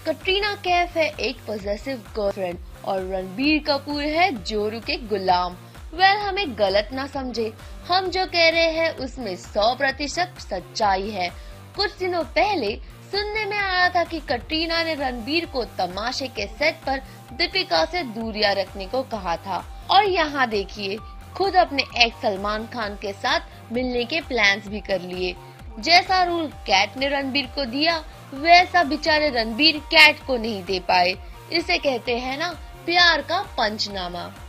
कटरीना कैफ है एक possessive girlfriend और रणबीर कपूर है जोरू के गुलाम। हमें गलत ना समझे, हम जो कह रहे हैं उसमें 100% सच्चाई है। कुछ दिनों पहले सुनने में आया था कि कटरीना ने रणबीर को तमाशे के सेट पर दीपिका से दूरियां रखने को कहा था और यहाँ देखिए खुद अपने एक्स सलमान खान के साथ मिलने के प्लान्स भी कर लिए। जैसा रूल कैट ने रणबीर को दिया वैसा बेचारे रणबीर कैट को नहीं दे पाए। इसे कहते हैं ना प्यार का पंचनामा।